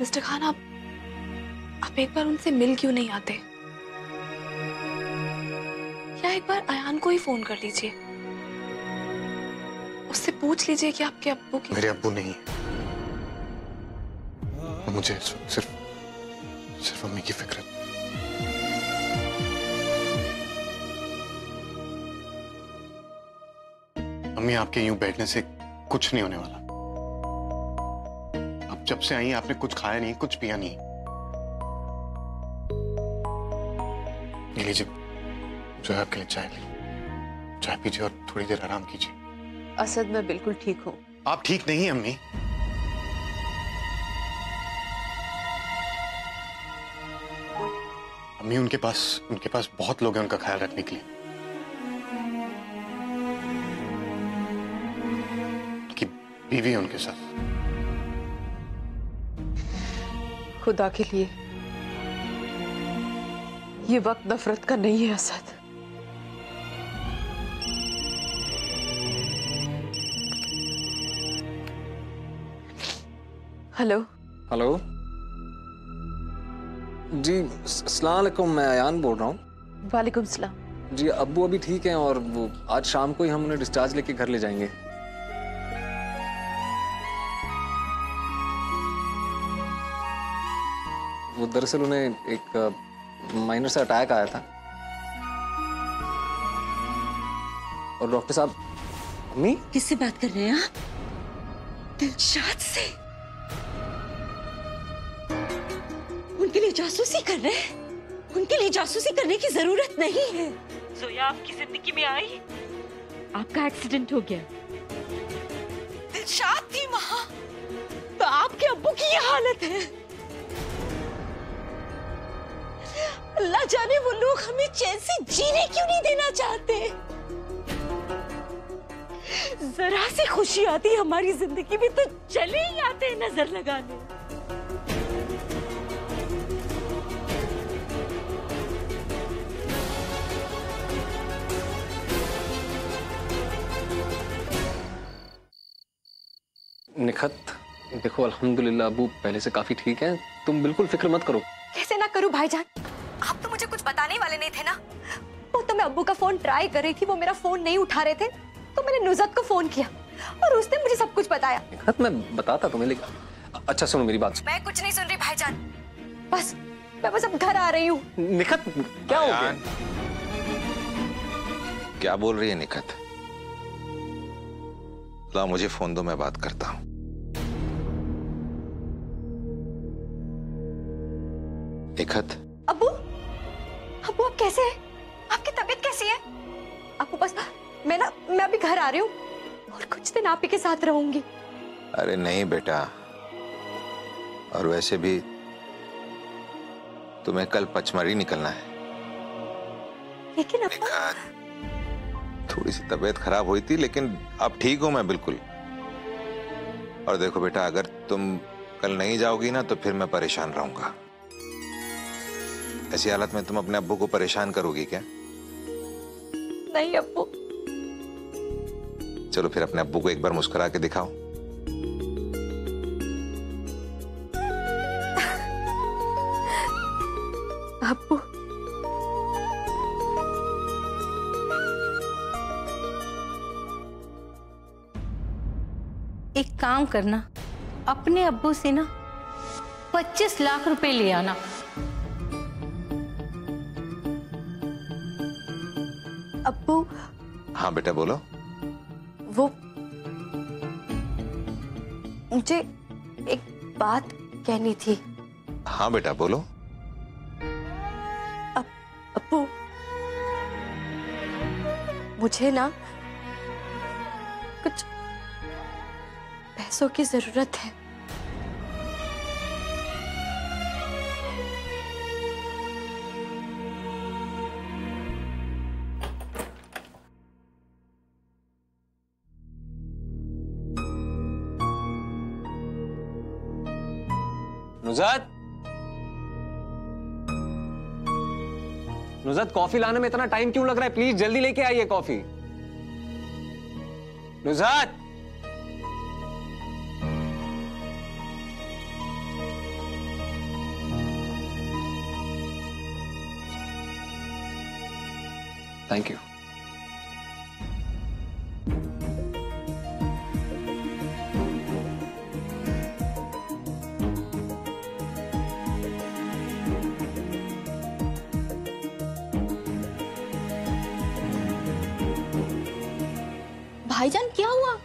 Mister Khan, आप एक बार उनसे मिल क्यों नहीं आते? या एक बार अयान को ही फोन कर लीजिए, उससे पूछ लीजिए कि आपके अब्बू की। मेरे अब्बू नहीं है, मुझे सिर्फ अम्मी की फिक्र है। अम्मी, आपके यूं बैठने से कुछ नहीं होने वाला। अब जब से आई आपने कुछ खाया नहीं, कुछ पिया नहीं। ये लीजिए, जो है आपके लिए चाय ली। चाय पीजिए और थोड़ी देर आराम कीजिए। असद, मैं बिल्कुल ठीक हूँ। आप ठीक नहीं अम्मी। अम्मी, उनके पास बहुत लोग हैं उनका ख्याल रखने के लिए। उनकी बीवी है उनके साथ। खुदा के लिए, ये वक्त नफरत का नहीं है असद। हेलो। हेलो जी, अस्सलाम वालेकुम, मैं अयान बोल रहा हूँ। वालेकुम सलाम। जी, अब्बू अभी ठीक हैं और वो आज शाम को ही हम उन्हें डिस्चार्ज लेके घर ले जाएंगे। वो दरअसल उन्हें एक माइनर सा अटैक आया था और डॉक्टर साहब। अम्मी, किससे बात कर रहे हैं आप? दिलशाद से? उनके लिए जासूसी कर रहे हैं? उनके लिए जासूसी करने की जरूरत नहीं है। जोया आपकी जिंदगी में आई, आपका एक्सीडेंट हो गया, दिलशाद थी वहां, तो आपके अब्बू की ये हालत है। अल्लाह जाने वो लोग हमें चैन से जीने क्यों नहीं देना चाहते। जरा सी खुशी आती हमारी जिंदगी में तो चले ही आते हैं नजर लगाने। निखत, देखो अल्हम्दुलिल्लाह अब्बू पहले से काफी ठीक हैं, तुम बिल्कुल फिक्र मत करो। कैसे ना करूं भाईजान, आप तो मुझे कुछ बताने वाले नहीं थे ना। वो तो मैं अब्बू का फोन ट्राई कर रही थी, वो मेरा फोन नहीं उठा रहे थे, तो मैंने नुज़त को फोन किया और उसने मुझे सब कुछ बताया। निखत, मैं बताता तुम्हें, लेकिन अच्छा सुनो मेरी बात। मैं कुछ नहीं सुन रही भाईजान, मैं बस अब घर आ रही हूँ। निखत, क्या हो गया? क्या बोल रही है निखत? ला मुझे फोन दो, मैं बात करता हूँ। निखत। अब्बू आप कैसे हैं? आपकी तबीयत कैसी है? आपको बस मैं अभी घर आ रही हूँ और कुछ दिन आप ही के साथ रहूंगी। अरे नहीं बेटा, और वैसे भी तुम्हें कल पचमढ़ी निकलना है। लेकिन थोड़ी सी तबीयत खराब हुई थी, लेकिन अब ठीक हूं मैं बिल्कुल। और देखो बेटा, अगर तुम कल नहीं जाओगी ना तो फिर मैं परेशान रहूंगा। ऐसी हालत में तुम अपने अब्बू को परेशान करोगी क्या? नहीं अब्बू। चलो फिर अपने अब्बू को एक बार मुस्कुरा के दिखाओ। अब्बू, एक काम करना, अपने अब्बू से ना 25 लाख रुपए ले आना। अब्बू। हाँ बेटा बोलो। वो मुझे एक बात कहनी थी। हाँ बेटा बोलो। अब्बू, मुझे ना कुछ पैसों की जरूरत है। नुज़त, नुज़त, कॉफी लाने में इतना टाइम क्यों लग रहा है? प्लीज जल्दी लेके आइए कॉफी। नुज़त। Thank you. भाईजान क्या हुआ?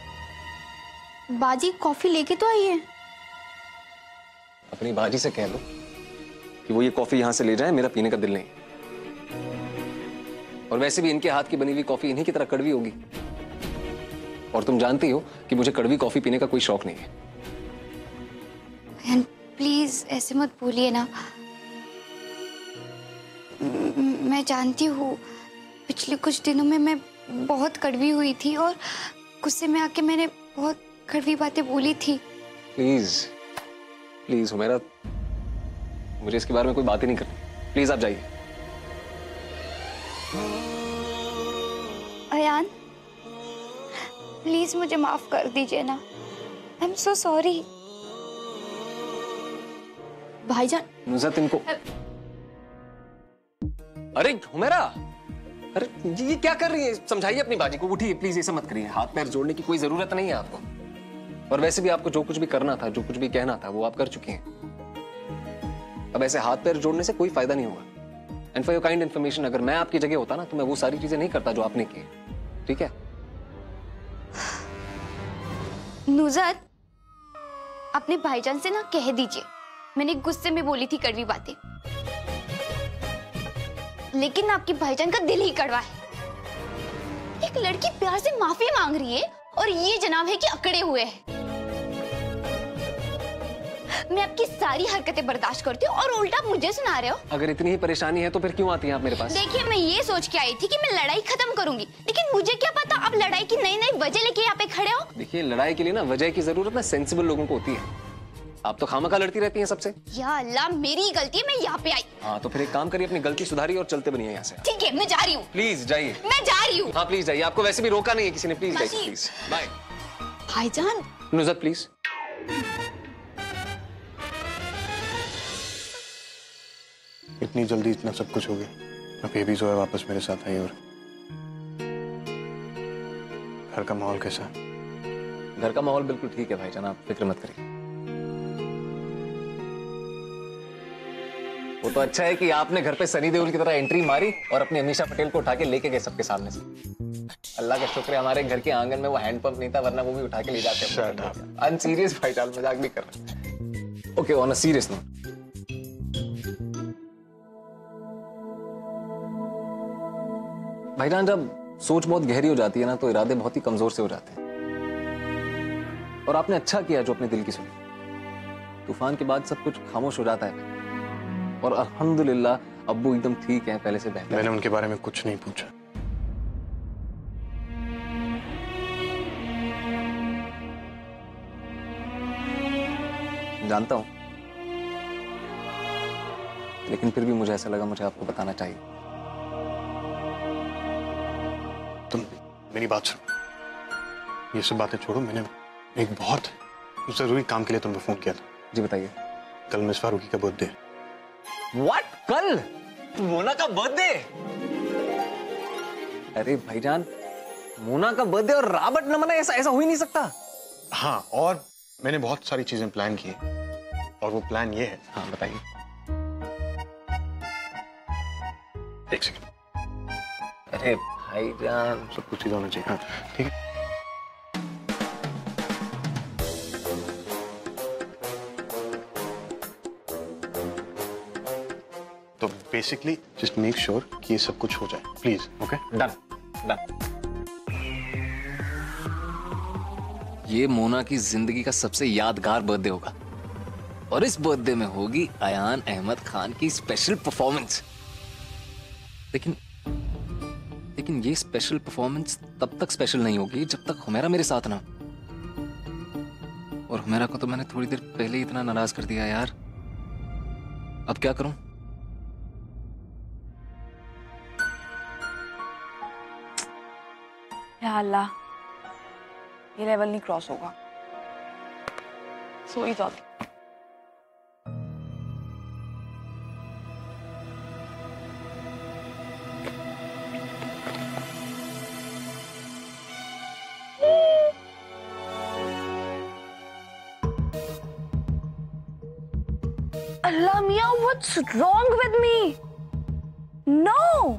बाजी कॉफी लेके तो आई है। अपनी बाजी से कह लो कि वो ये कॉफी यहां से ले जाए, मेरा पीने का दिल नहीं। और वैसे भी इनके हाथ की बनी हुई कॉफी इन्हीं की तरह कड़वी होगी। और तुम जानती हो कि मुझे कड़वी कॉफी पीने का कोई शौक नहीं है। प्लीज ऐसे मत बोलिए ना। मैं जानती हूँ पिछले कुछ दिनों में मैं बहुत कड़वी हुई थी और गुस्से में आके मैंने बहुत कड़वी बातें बोली थी। प्लीज प्लीज हुमैरा, मुझे इसके बारे में कोई बात ही नहीं करनी। प्लीज आप जाइए। अयान प्लीज मुझे माफ कर दीजिए ना। I am so sorry. भाईजान नुज़त इनको। अरे हुमैरा, अरे ये क्या कर रही है? समझाइए अपनी बाजी को। उठिए प्लीज, ऐसा मत करिए। हाथ पैर जोड़ने की कोई जरूरत नहीं है आपको। और वैसे भी आपको जो कुछ भी करना था, जो कुछ भी कहना था, वो आप कर चुके हैं। अब ऐसे हाथ पैर जोड़ने से कोई फायदा नहीं होगा। And for your kind information, अगर मैं आपकी जगह होता ना तो मैं वो सारी चीजें नहीं करता जो आपने की। ठीक है? नुज़त, अपने भाईजान से ना कह दीजिए मैंने गुस्से में बोली थी कड़वी बातें, लेकिन आपके भाईजान का दिल ही कड़वा है। एक लड़की प्यार से माफी मांग रही है और ये जनाब है कि अकड़े हुए हैं। मैं आपकी सारी हरकतें बर्दाश्त करती हूँ और उल्टा मुझे सुना रहे हो। अगर इतनी ही परेशानी है तो फिर क्यों आती हैं आप मेरे पास? देखिए, मैं ये सोच के आई थी कि मैं लड़ाई खत्म करूंगी, लेकिन मुझे क्या पता आप लड़ाई की नई नई वजह लेके यहाँ पे खड़े हो। देखिए, लड़ाई के लिए ना वजह की जरूरत ना सेंसिबल लोगों को होती है। आप तो खामखा लड़ती रहती हैं सबसे। या अल्लाह, मेरी गलती है, मैं यहाँ पे आई। हाँ तो फिर एक काम करिए, अपनी गलती सुधारिए और चलते बनिए यहाँ से। ठीक है, मैं जा रही हूँ। प्लीज जाइए। मैं जा रही हूँ। हाँ प्लीज जाइए, आपको वैसे भी रोका नहीं है किसी ने। प्लीज जाइए, मासी। प्लीज। बाय। भाईजान नुज़त प्लीज। इतनी जल्दी इतना सब कुछ हो गया, अब ये भी जो है वापस मेरे साथ आई। और घर का माहौल कैसा है? घर का माहौल बिल्कुल ठीक है भाईजान, आप फिक्र मत करिए। वो तो अच्छा है कि आपने घर पे सनी देओल की तरह एंट्री मारी और अपनी अमीषा पटेल को उठा के लेके गए सबके सामने से। अल्लाह का शुक्र है हमारे घर के आंगन में वो हैंडपंप नहीं था, वरना वो भी उठा के ले जाते। अनसीरियस भाईजान, मजाक नहीं कर रहा। Okay, on a serious note, भाईजान जब सोच बहुत गहरी हो जाती है ना तो इरादे बहुत ही कमजोर से हो जाते हैं। और आपने अच्छा किया जो अपने दिल की सुनी। तूफान के बाद सब कुछ खामोश हो जाता है और अल्हम्दुलिल्लाह अब्बू एकदम ठीक है, पहले से बेहतर। मैंने उनके बारे में कुछ नहीं पूछा। जानता हूं, लेकिन फिर भी मुझे ऐसा लगा मुझे आपको बताना चाहिए। तुम मेरी बात सुनो, ये सब बातें छोड़ो। मैंने एक बहुत जरूरी काम के लिए तुम्हें फोन किया था। जी बताइए। कल मिस फारूकी का बर्थडे। व्हाट? कल मोना का बर्थडे? अरे भाईजान, मोना का बर्थडे और रॉबर्ट न मनाए, ऐसा हो ही नहीं सकता। हाँ, और मैंने बहुत सारी चीजें प्लान की और वो प्लान ये है। हाँ बताइए। एक सेकंड। अरे भाईजान, सब कुछ ही होना चाहिए। हाँ ठीक है। तो बेसिकली जस्ट मेक श्योर कि ये सब कुछ हो जाए, प्लीज। Okay, done done. ये मोना की जिंदगी का सबसे यादगार बर्थडे होगा और इस बर्थडे में होगी अयान अहमद खान की स्पेशल परफॉर्मेंस। लेकिन ये स्पेशल परफॉर्मेंस तब तक स्पेशल नहीं होगी जब तक हुमैरा मेरे साथ ना हो। और हुमैरा को तो मैंने थोड़ी देर पहले ही इतना नाराज कर दिया यार। अब क्या करूं? या अल्लाह, ये लेवल नहीं क्रॉस होगा। सो ही जाती। अल्लाह मियाँ, what's wrong with me? No,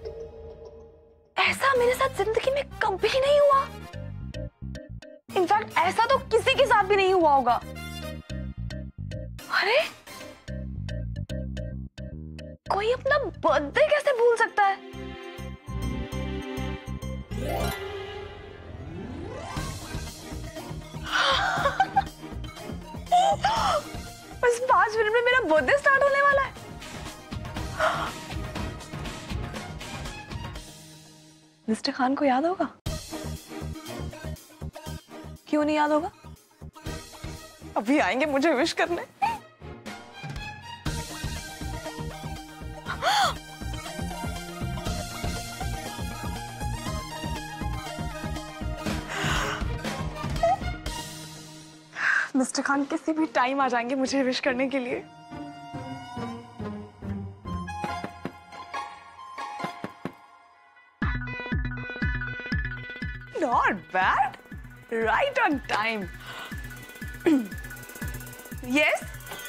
ऐसा मेरे साथ जिंदगी में कभी नहीं हुआ। इनफैक्ट ऐसा तो किसी के साथ भी नहीं हुआ होगा। अरे, कोई अपना बर्थडे कैसे भूल सकता है? बस 5 मिनट में मेरा बर्थडे स्टार्ट होने वाला है। मिस्टर खान को याद होगा? क्यों नहीं याद होगा? अभी आएंगे मुझे विश करने। मिस्टर खान किसी भी टाइम आ जाएंगे मुझे विश करने के लिए। Not bad. Right on time. Yes?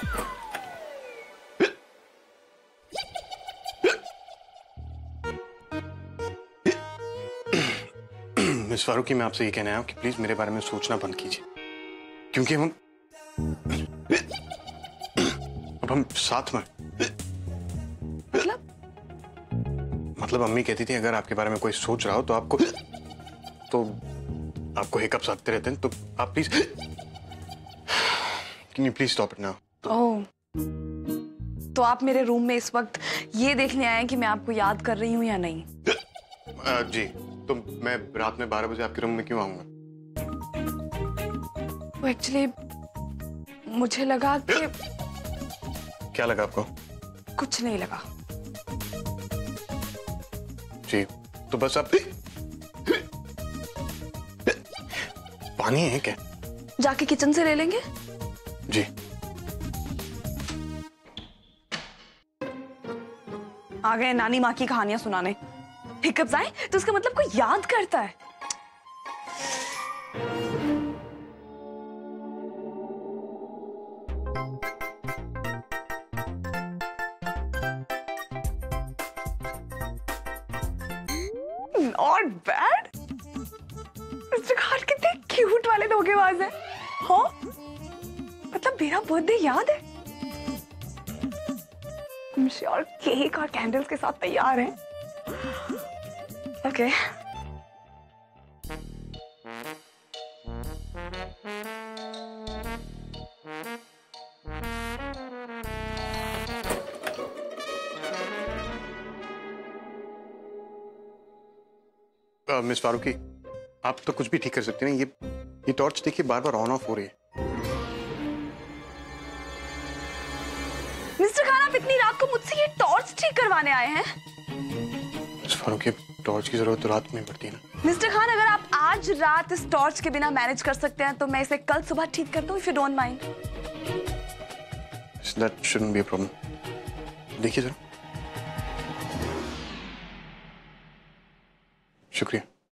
Miss Farooqui, मैं आपसे ये कहना आया हूं कि प्लीज मेरे बारे में सोचना बंद कीजिए, क्योंकि अब हम साथ में। मतलब अम्मी कहती थी अगर आपके बारे में कोई सोच रहा हो तो आपको हिकअप्स आते रहते हैं, तो आप please can you please stop it now? Oh, तो आप मेरे रूम में इस वक्त ये देखने आए हैं कि मैं आपको याद कर रही हूँ या नहीं? जी, तो मैं रात में 12 बजे आपके रूम में क्यों आऊंगा? वो एक्चुअली मुझे लगा कि क्या लगा आपको? कुछ नहीं लगा। जी, तो बस आप पानी है क्या? जाके किचन से ले लेंगे? जी। आ गए नानी माँ की कहानियां सुनाने। हिकअप्स आए तो उसका मतलब कोई याद करता है। Not bad. मिस्टर खान कितने क्यूट वाले धोखेबाज हैं। हाँ? मतलब मेरा बर्थडे याद है? I'm sure केक और कैंडल्स के साथ तैयार हैं। ओके। मिस फारूकी, आप तो कुछ भी ठीक कर सकते हैं। ये टॉर्च देखिए बार बार ऑन ऑफ हो रही है। मिस्टर खान, आप इतनी रात को मुझसे ये टॉर्च ठीक करवाने आए हैं? मिस फारूकी, टॉर्च की जरूरत तो रात में पड़ती है ना। मिस्टर खान, अगर आप आज रात इस टॉर्च के बिना मैनेज कर सकते हैं तो मैं इसे कल सुबह ठीक कर दूं, if you don't mind. That shouldn't be a problem. देखिए जरा। शुक्रिया।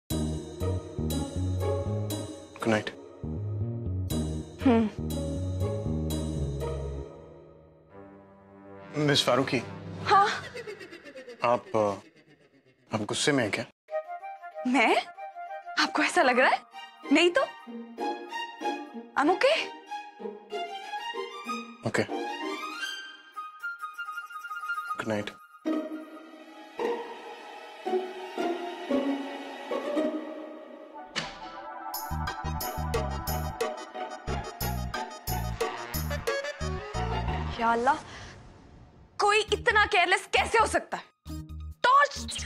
Good night. मिस फारूकी। हाँ? आप गुस्से में हैं क्या? मैं? आपको ऐसा लग रहा है? नहीं तो? I'm okay. Okay. Good night. या अल्लाह, कोई इतना केयरलेस कैसे हो सकता है? टॉर्च!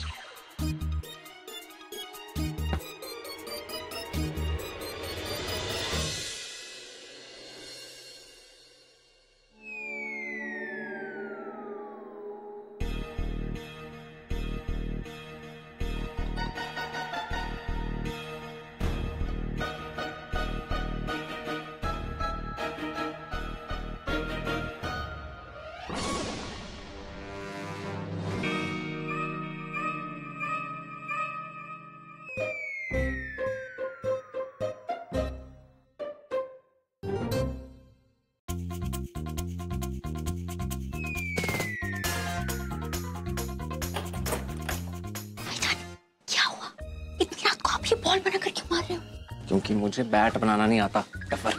बॉल बनाकर क्यों मार रहे हो? क्योंकि मुझे बैट बनाना नहीं आता डफर।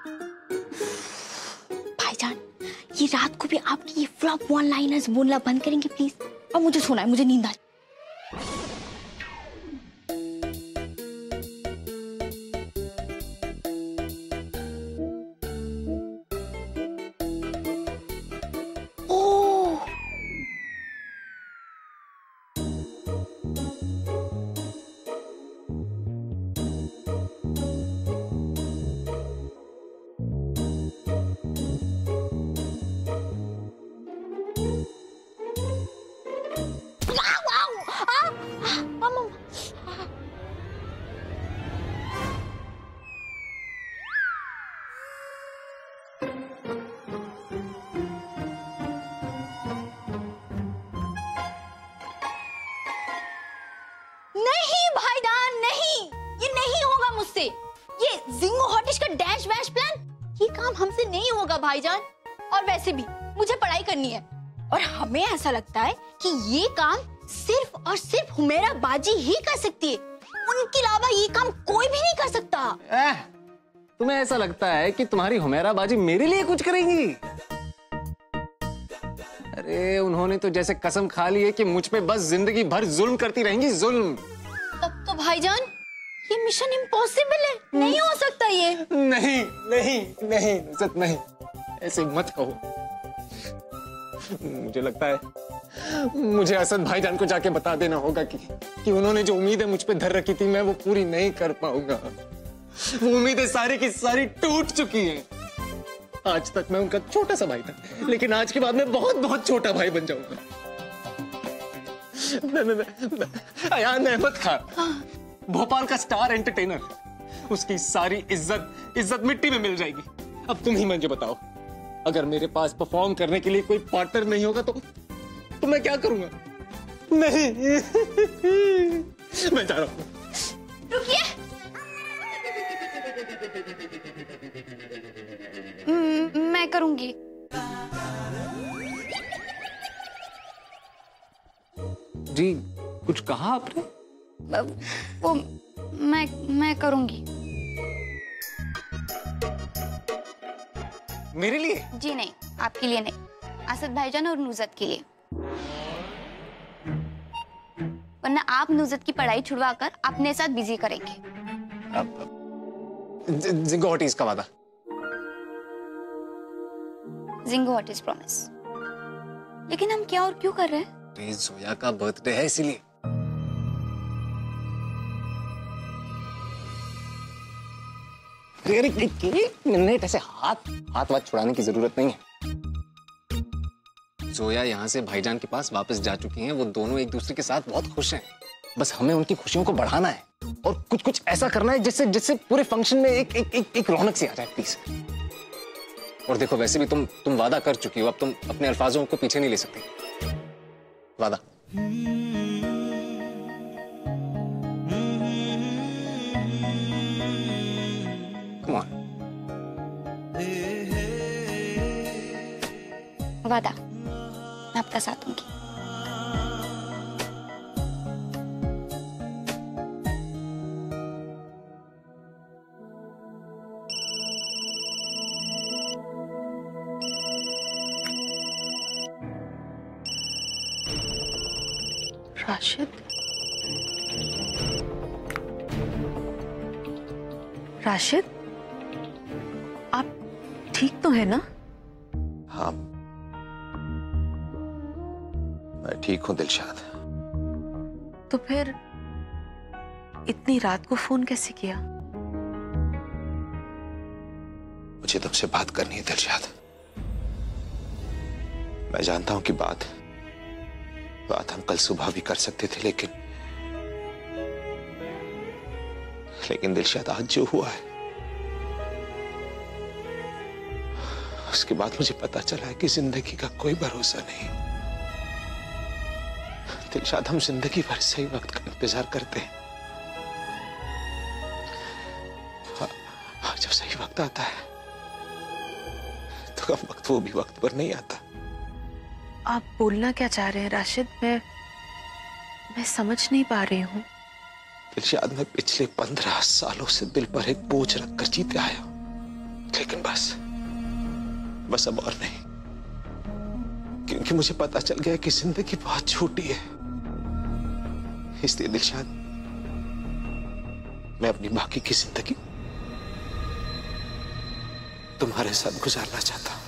भाईजान, ये रात को भी आपकी ये फ्लॉप वन लाइनर्स बोलना बंद करेंगे प्लीज? अब मुझे सोना है, मुझे नींद आ। नहीं भाईजान, नहीं, ये नहीं होगा मुझसे। ये जिंगो हॉटिश का डैश वैश प्लान, ये काम हमसे नहीं होगा भाईजान। और वैसे भी मुझे पढ़ाई करनी है और हमें ऐसा लगता है कि ये काम सिर्फ और सिर्फ हुमैरा बाजी ही कर सकती है, उनके अलावा ये काम कोई भी नहीं कर सकता। तुम्हें ऐसा लगता है कि तुम्हारी हुमैरा बाजी मेरे लिए कुछ करेंगी? अरे उन्होंने तो जैसे कसम खा ली है कि मुझ पे बस जिंदगी भर जुल्म करती रहेंगी, जुल्म। तब तो भाईजान ये मिशन इम्पॉसिबल है, नहीं हो सकता ये। नहीं नहीं नहीं नुसरत, नहीं, ऐसे मत कहो। मुझे लगता है मुझे असद भाईजान को जाके बता देना होगा कि उन्होंने जो उम्मीदें मुझ पे धर रखी थी मैं वो पूरी नहीं कर पाऊंगा। वो उम्मीदें सारी की सारी टूट चुकी हैं। आज तक मैं उनका छोटा सा भाई था, लेकिन आज के बाद मैं बहुत बहुत छोटा भाई बन जाऊंगा। अयान अहमद खान भोपाल का स्टार एंटरटेनर, उसकी सारी इज्जत मिट्टी में मिल जाएगी। अब तुम ही मुझे बताओ, अगर मेरे पास परफॉर्म करने के लिए कोई पार्टनर नहीं होगा तो मैं क्या करूंगा? नहीं मैं जा रहा हूं। रुकिए, मैं करूंगी। जी कुछ कहा आपने? वो मैं करूंगी। मेरे लिए? जी नहीं, आपके लिए नहीं, असद भाईजान और नुसरत के लिए। वरना आप नुसरत की पढ़ाई छुड़वाकर अपने साथ बिजी करेंगे। जिंगो हॉटिस का वादा। जिंगो हॉटिस प्रॉमिस। लेकिन हम क्या और क्यों कर रहे हैं? जोया का बर्थडे है इसीलिए। मिनट ऐसे हाथ वाथ छुड़ाने की जरूरत नहीं है। जोया यहाँ से भाईजान के पास वापस जा चुकी हैं। वो दोनों एक दूसरे के साथ बहुत खुश हैं। बस हमें उनकी खुशियों को बढ़ाना है और कुछ ऐसा करना है जिससे पूरे फंक्शन में एक रौनक सी आ जाए प्लीज। और देखो वैसे भी तुम वादा कर चुकी हो, अब तुम अपने अल्फाजों को पीछे नहीं ले सकती। वादा। Come on. वादा, मैं आपका साथ दूंगी। राशिद, राशिद, आप ठीक तो है ना? हाँ, मैं ठीक हूं दिलशाद। तो फिर इतनी रात को फोन कैसे किया? मुझे तुमसे बात करनी है दिलशाद। मैं जानता हूं कि बात हम कल सुबह भी कर सकते थे, लेकिन दिलशाद आज जो हुआ है उसके बाद मुझे पता चला है कि जिंदगी का कोई भरोसा नहीं। दिलशाद, हम जिंदगी भर सही वक्त का इंतजार करते हैं। जब सही वक्त आता है तो कब वक्त वो भी वक्त पर नहीं आता। आप बोलना क्या चाह रहे हैं राशिद? मैं समझ नहीं पा रही हूँ। दिलशाद, मैं पिछले 15 सालों से दिल पर एक बोझ रखकर जीते आया, लेकिन बस अब और नहीं, क्योंकि मुझे पता चल गया कि जिंदगी बहुत छोटी है। इसलिए दिलशाद, मैं अपनी बाकी की जिंदगी तुम्हारे साथ गुजारना चाहता हूं।